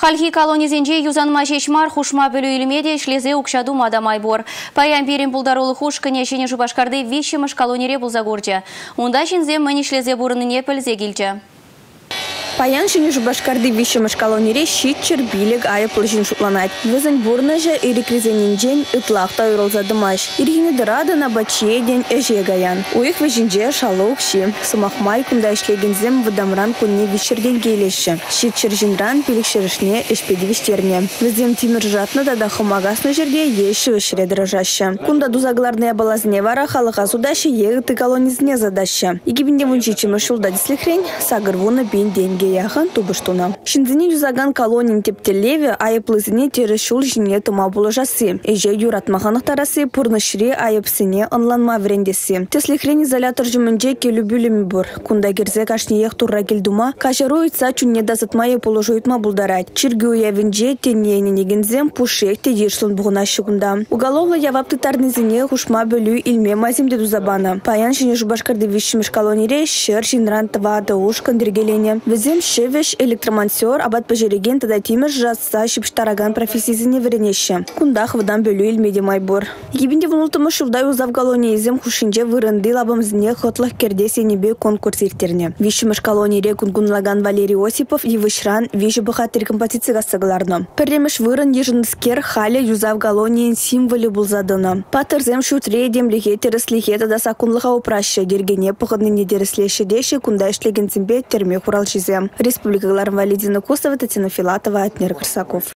Халхи колонизенже юзанма шешмар хушма бөлі илмеде шлезе укшаду мадамай бор. Паян берін бұлдарулы хуш кінешіне жубашкарды вишіміш колонире бұлзагорджа. Онда жінзе мәні шлезе бұрыны пілзе келджа. Паян шыны жубашкарды вишіміш колонире шитчер билік айып лыжын шутланать. Візін бұрны же ирекрезенінжен ытлақта үйролзадымаш. Иргені дырады на бачие ден әже гаян. Уйық вежінже шалы ұқши. Сымақмай күнда ішлегензем выдамран күнне вишерден келеші. Шитчер жинран пилікшерішне ішпеді виштерне. Візем тимір жатны да хымагасны жерде еші вишіре дырыжашы. Күнда дузагларная балазне вара халыға судашы егіті колонизне задашы. Егібінде мұнчичімі шулда дислихрен сагырвуны бен денге яхан тубыштуна. Шинзіне юзаган колонин тептелеве айыплызіне тері шул жіне тума булыжасы. Эже юратмағанықтарасы пұрнышыре айыпсыне онланма врендесі. Теслихрен изолятор жүмінже келу бүлімі бұр. Кунда керзе кашне ех турра келдума, кажару ұйтса чүнне дазытмайы полыжу ұйтма бұлдарайд. Чиргі уявінже тенейні негензем пушек те ершілін бұғына шығында. Уголовлы явапты тарнызіне хушма бөлі илме мазимде дузабана. Паян жіне жубашкарды вишіміш колонире шыр жинран тывады уш кандергелене. Шевеш электромонтер абат пожереген тада тимір жатса шипштараган профессизіне веренеші. Кундах выдан бөлі илмеде майбор. Егібінде вұнылтымы шылдай узав колониязем хушинже вырынды лабымзіне хотлық керде сенебе конкурс ертерне. Вишіміш колонире кунгунлаган Валерий Осипов евышран виші бұхаттыр композицияға сығыларны. Пірреміш вырын ежінскер халі юзав колониян символы бұлзадыны. Патырзем шутре демліге терісліге тада сакунлыға упрашы дергене пұғынны недеріслеші деші кунда ішлеген цимбе терме хурал Республика Валентина Косова, Татьяна Филатова, Атнер Красаков.